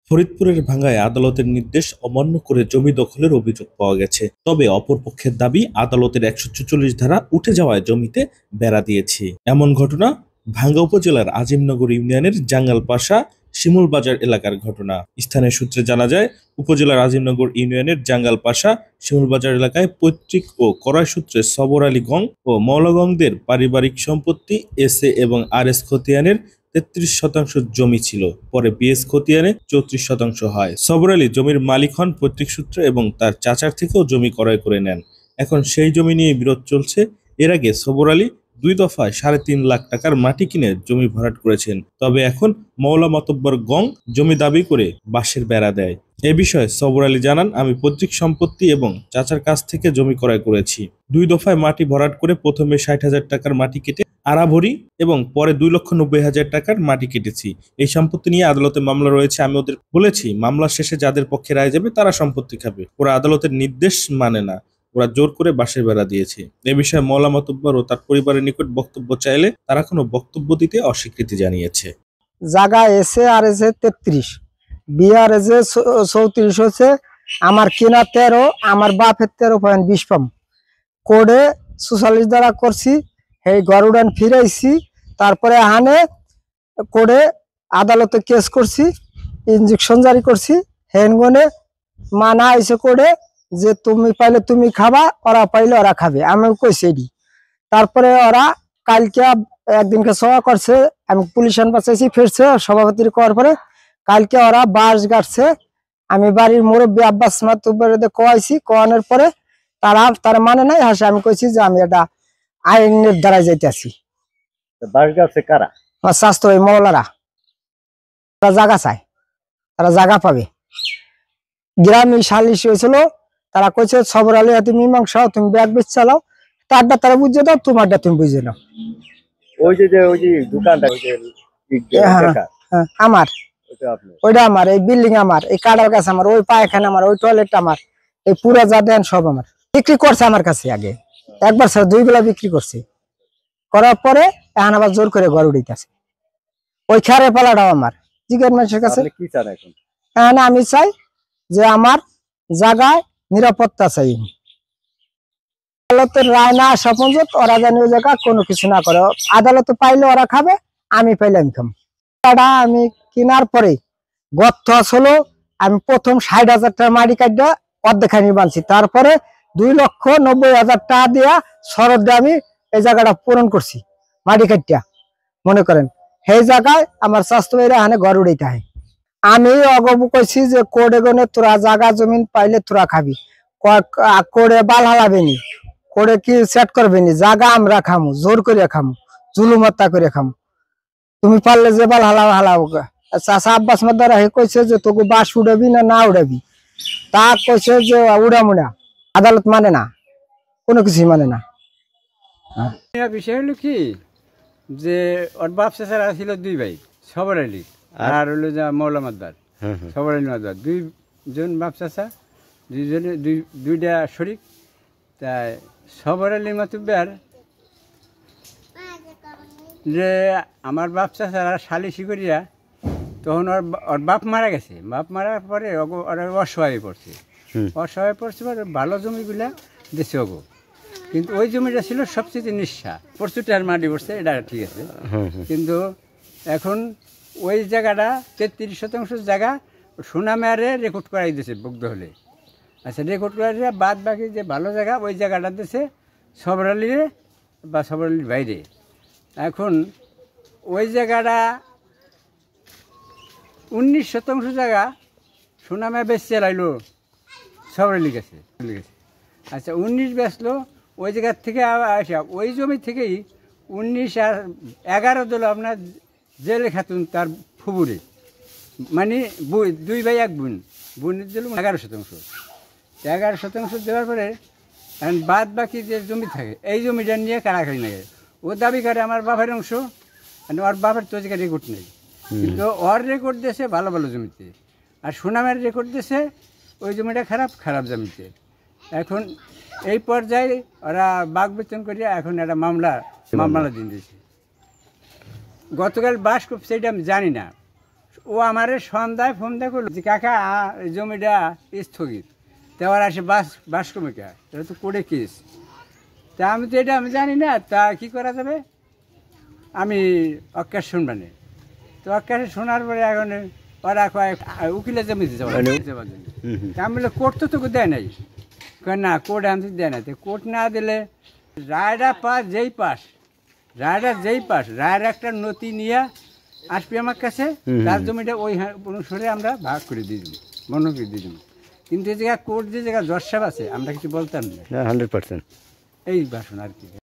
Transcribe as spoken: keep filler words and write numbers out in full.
ফরিদপুরের ভাঙ্গায় আদালতের নির্দেশ অমান্য করে জমি দখলের অভিযোগ পাওয়া গেছে। তবে অপরপক্ষের দাবি আদালতের একশো ছেচল্লিশ ধারা উঠে যাওয়ায় জমিতে বেড়া দিয়েছে। এমন ঘটনা ভাঙ্গা উপজেলার আজিমনগর ইউনিয়নের জাঙ্গালপাশা শিমুলবাজার এলাকার ঘটনা। স্থানীয় সূত্রে জানা যায়, উপজেলার আজিমনগর ইউনিয়নের জাঙ্গালপাশা শিমুলবাজার এলাকায় পৈতৃক ও করাই সূত্রে সবর আলী গং ও মৌলাগংদের পারিবারিক সম্পত্তি এস এ এবং আর এস খতিয়ানের তেত্রিশ শতাংশ জমি ছিল। পরে বি এস খতিয়ানে চৌত্রিশ শতাংশ হয়। সবর আলী জমির মালিক হন পৈতৃক সূত্রে এবং তার চাচার থেকেও জমি ক্রয় করে নেন। এখন সেই জমি নিয়ে বিরোধ চলছে। এর আগে সবর আলী দুই দফায় সাড়ে তিন লাখ টাকার মাটি কিনে জমি ভরাট করেছেন। তবে এখন মৌলা মাতব্বর গং জমি দাবি করে বাঁশের বেড়া দেয়। এ বিষয়ে সবর আলী জানান, আমি পৈতৃক সম্পত্তি এবং চাচার কাছ থেকে জমি ক্রয় করেছি। দুই দফায় মাটি ভরাট করে প্রথমে ষাট হাজার টাকার মাটি কেটে আড়া ভরি এবং পরে দুই লক্ষ নব্বই হাজার টাকার মাটি কেটেছি। এই সম্পত্তি নিয়ে আদালতে মামলা রয়েছে। আমি ওদের বলেছি, মামলা শেষে যাদের পক্ষে রায় যাবে তারা সম্পত্তি খাবে। ওরা আদালতের নির্দেশ মানে না, ওরা জোর করে বাঁশের বেড়া দিয়েছে। এ বিষয়ে মৌলা মাতব্বর ও তার পরিবারের নিকট বক্তব্য চাইলে তারা কোনো বক্তব্য দিতে অস্বীকৃতি জানিয়েছে। জায়গা এসে আর এসে তেত্রিশ, বি আর এসে চৌত্রিশ হচ্ছে, আমার কেনা তেরো, আমার বাপের তেরো পয়েন্ট বিশ পাম কোডে চুয়াল্লিশ দ্বারা করছি। এই গরুডান ফিরাইছি, তারপরে হানে কোডে আদালতে কেস করছি, ইনজেকশন জারি করছি। হেনগনে মানা হয়েছে কোডে যে তুমি পাইলে তুমি খাবা, ওরা পাইলে ওরা খাবে। আমি কইছি এডি। তারপরে ওরা কালকে একদিনকে সভা করছে, আমি পুলিশ বাঁচাইছি, ফিরছে সভাপতির করার পরে কালকে ওরা বাঁশ গাড়ছে। আমি বাড়ির মুরব্বী আব্বাস মাতুব্বরকে কোয়াইছি, কোয়ানোর পরে তারা তারা মানে নাই হাসে। আমি কইছি যে আমি এটা আইনের দ্বারা যাইতেছি। বাঁশ গাছে কারা? আমার স্বাস্থ্য ওই মৌলারা, তারা জায়গা চায়, তারা জায়গা পাবে। গ্রামে সালিশ হয়েছিল, তারা কইছে সবর আলী হাতে মীমাংসা, তুমি ব্যাগ বেচ চালাও, তারটা তারা বুঝে দাও, তোমারটা তুমি বুঝে নাও। ওই যে ওই যে দোকানটা ওই যে আমার, ওইটা আমার, এই বিল্ডিং আমার, এই কাটার গাছ আমার, ওই পায়খানা আমার, ওই টয়লেট আমার, এই পুরা যা দেন সব আমার। বিক্রি করছে আমার কাছে আগে একবার স্যার, দুই বেলা বিক্রি করছে। করার পরে এখন আবার জোর করে ঘর উড়িতেছে। ওই খেয়ারে পালাটাও আমার। জিজ্ঞাসা মানুষের কাছে কি চান এখন? এখন আমি চাই যে আমার জায়গায় নিরাপত্তা চাই। আদালতের রায় না আসা পর্যন্ত ওরা জানি ওই জায়গা কোনো কিছু না করে। আদালতে পাইলে ওরা খাবে, আমি পাইলে আমি খাবো। আমি কেনার পরে গর্ত আসলো, আমি প্রথম ষাট হাজার টাকা মাটি কাটা অর্ধেখানি বানছি। তারপরে দুই লক্ষ নব্বই হাজার টাকা দিয়া শরৎ দিয়ে আমি এই জায়গাটা পূরণ করছি মাটি কাটিয়া। মনে করেন সেই জায়গায় আমার স্বাস্থ্য ভাইরা এখানে ঘর উড়াইতে হয়। আমি অগব কইছি যে কোডে গনে তোরা জায়গা জমিন পাইলে তোরা খাবি, কোডে বাল হালাবে নি, কোডে কি সেট করবে নি, জায়গা আমরা খামু, জোর করে খামু, জুলুম হত্যা করে খামু। তুমি পারলে যে বাল হালাও হালাও। চাষা আব্বাস মাদ্দারা হে কইছে যে তোকে বাস উড়াবি না না উড়াবি, তা কইছে যে উড়ামু না। আদালত মানে না, কোনো কিছুই মানে না। বিষয় হলো কি যে ওর বাপ চাচারা ছিল দুই ভাই, সবর আলী আর হলো যে মৌলা মাদ্দার। সবর আলী মাদ্দার দুইজন বাপ চাচা, দুইজনে দুই দুইটা শরিক। তাই সবর আলী মাতুব্বার যে আমার বাপ চাচারা সালিশি করিয়া, তখন ওর ওর বাপ মারা গেছে। বাপ মারার পরে ওরা অসহায় পড়ছে, অসহায় পড়ছে পরে ভালো জমিগুলা দেশে ওগো। কিন্তু ওই জমিটা ছিল সবচেয়ে নিঃসা, প্রচুর টাকার মাটি পড়ছে, এটা ঠিক আছে। কিন্তু এখন ওই জায়গাটা তেত্রিশ শতাংশ জায়গা সুনামেয়ারে রেকর্ড করাই দিয়েছে বগ্ধ হলে। আচ্ছা, রেকর্ড করাই দিয়ে বাদ বাকি যে ভালো জায়গা ওই জায়গাটা দিয়েছে সবর আলীরে বা সবর আলীর বাইরে। এখন ওই জায়গাটা উনিশ শতাংশ জায়গা সুনামে বেচছে লাইলো সবর আলীর কাছে। আচ্ছা, উনিশ বেচলো ওই জায়গার থেকে আসা, ওই জমি থেকেই উনিশ আর এগারো দিল আপনার জেলে খাতুন তার ফুবুরে, মানে দুই ভাই এক বোন, বোনের দিল এগারো শতাংশ। এগারো শতাংশ দেওয়ার পরে এখন বাদ বাকি যে জমি থাকে এই জমিটা নিয়ে কারাকারি নেয়। ও দাবি করে আমার বাপের অংশ, মানে ওর বাপের তো জায়গায় রেকর্ড নেই, কিন্তু ওর রেকর্ড দিয়েছে ভালো ভালো জমিতে, আর সুনামের রেকর্ড দিয়েছে ওই জমিটা খারাপ খারাপ জমিতে। এখন এই পর্যায়ে ওরা বাঘ বেতন করিয়া এখন একটা মামলা মামলা দিন দিয়েছে। গতকাল বাস সেইটা আমি জানি না, ও আমারে সন্ধ্যায় ফোন দিয়ে করলো যে কাকা আ- এই জমিটা স্থগিত দেওয়ার আসে বাস বাস কমিকা এটা তো করে কেস তা আমি তো এটা আমি জানি না তা কি করা যাবে আমি অক্কাশ শুনবানে তো অক্কাশে শোনার পরে এখন ওরা কয়েক উকিলের জমিতে যাওয়া যাওয়ার জন্য তা আমি বললে কোর্ট তো তোকে দেয় নাই কয় না কোর্ট আমি দেয় না তো কোর্ট না দিলে রায়টা পাস যেই পাস রায়টা যেই পাস রায়ের একটা নথি নিয়ে আসবি আমার কাছে তার জমিটা ওই হা- অনুসারে আমরা ভাগ করে দিয়ে দেবো মনে করে দিয়ে দেবো কিন্তু এই জায়গায় কোর্ট যে জায়গায় জজ সাহেব আছে আমরা কিছু বলতাম না হান্ড্রেড পার্সেন্ট এই ভাষণ আর কি